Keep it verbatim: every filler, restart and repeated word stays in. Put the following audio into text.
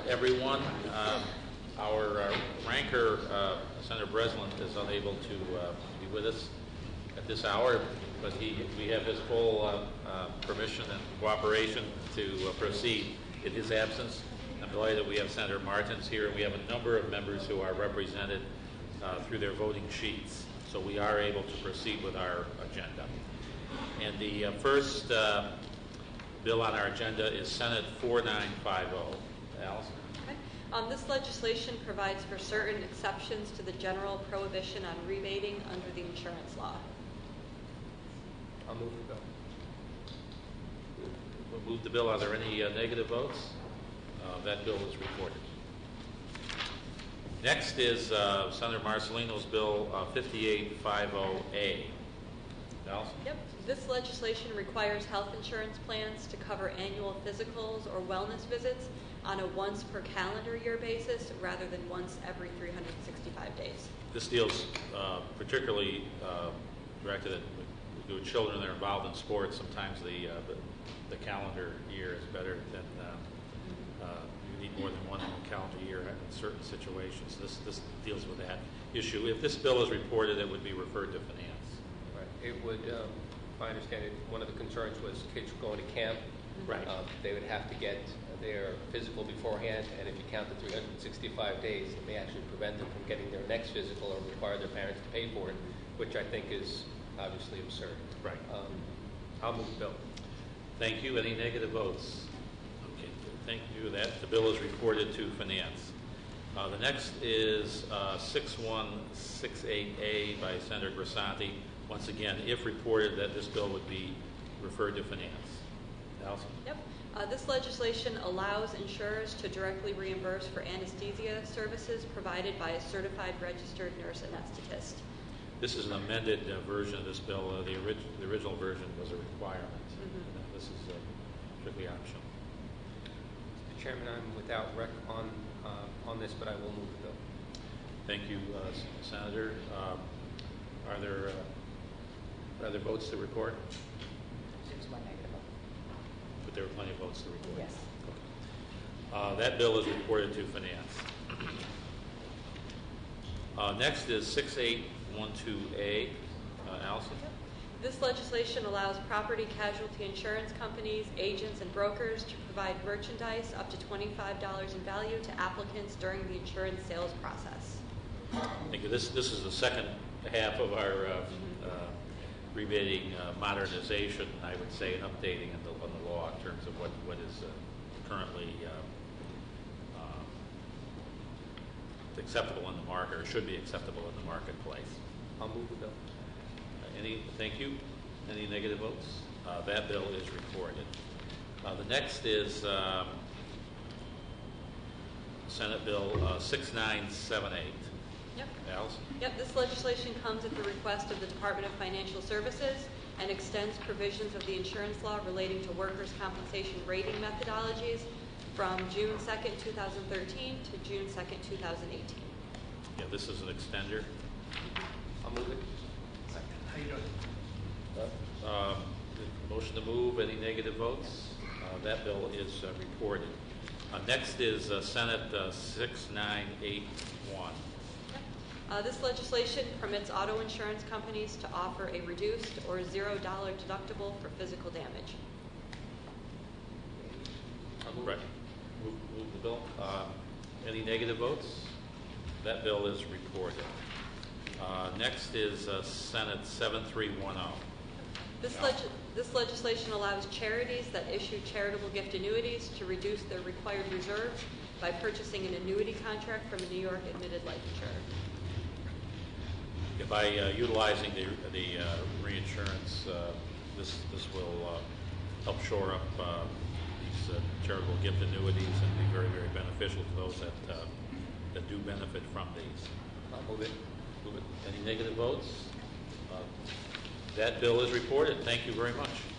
everyone. Uh, our uh, ranker, uh, Senator Breslin, is unable to uh, be with us at this hour, but he, we have his full uh, uh, permission and cooperation to uh, proceed in his absence. I'm delighted that we have Senator Martins here, and we have a number of members who are represented uh, through their voting sheets, so we are able to proceed with our agenda. And the uh, first uh, bill on our agenda is Senate four nine five zero. Allison? Okay. Um, this legislation provides for certain exceptions to the general prohibition on rebating under the insurance law. I'll move the bill. We'll move the bill. Are there any uh, negative votes? Uh, that bill is reported. Next is uh, Senator Marcelino's bill uh, fifty-eight fifty A. Allison? Yep. This legislation requires health insurance plans to cover annual physicals or wellness visits on a once per calendar year basis rather than once every three hundred sixty-five days. This deals uh, particularly uh, directed at with children that are involved in sports. Sometimes the, uh, the, the calendar year is better than uh, uh, you need more than one calendar year in certain situations. This, this deals with that issue. If this bill is reported, it would be referred to finance. Right. It would, um, if I understand it, one of the concerns was kids going to camp. Right. Um, they would have to get their physical beforehand, and if you count the three hundred sixty-five days, it may actually prevent them from getting their next physical or require their parents to pay for it, which I think is obviously absurd. Right. Um, I'll move the bill. Thank you. Any negative votes? Okay. Thank you. That the bill is reported to finance. Uh, the next is uh, six one six eight A by Senator Grisanti. Once again, if reported, that this bill would be referred to finance. Allison? Yep. Uh, this legislation allows insurers to directly reimburse for anesthesia services provided by a certified registered nurse anesthetist. This is an amended uh, version of this bill. Uh, the, orig the original version was a requirement. Mm-hmm. And this is uh, strictly optional. Mister Chairman, I'm without rec on uh, on this, but I will move the bill. Thank you, uh, Senator. Um, are there uh, other votes to report? There's one negative vote. But there were plenty of votes to report. Yes. Okay. Uh, that bill is reported to finance. Uh, next is six eight one two A. Uh, Allison? This legislation allows property casualty insurance companies, agents, and brokers to provide merchandise up to twenty-five dollars in value to applicants during the insurance sales process. Thank you. This, this is the second half of our uh, uh, rebating uh, modernization, I would say, and updating on the, on the law in terms of what, what is uh, currently uh, uh, acceptable in the market, or should be acceptable in the marketplace. I'll move the bill. Uh, any, thank you. Any negative votes? Uh, that bill is reported. Uh, the next is um, Senate Bill uh, six nine seven eight. Yep. Allison? Yep, this legislation comes at the request of the Department of Financial Services and extends provisions of the insurance law relating to workers' compensation rating methodologies from June second, two thousand thirteen to June second, two thousand eighteen. Yeah, this is an extender. I'll move it. How you doing? Um, motion to move. Any negative votes? Uh, that bill is uh, reported. Uh, next is uh, Senate uh, six nine eight one. Uh, this legislation permits auto insurance companies to offer a reduced or zero dollar deductible for physical damage. I'll move Right. it. Move, move the bill. Uh, any negative votes? That bill is reported. Uh, next is uh, Senate seven three one zero. This, leg this legislation allows charities that issue charitable gift annuities to reduce their required reserves by purchasing an annuity contract from a New York admitted life insurer. By uh, utilizing the, the uh, reinsurance, uh, this, this will uh, help shore up uh, these uh, charitable gift annuities and be very, very beneficial to those that, uh, that do benefit from these. I'll move it. Move it. Any negative votes? Uh, that bill is reported. Thank you very much.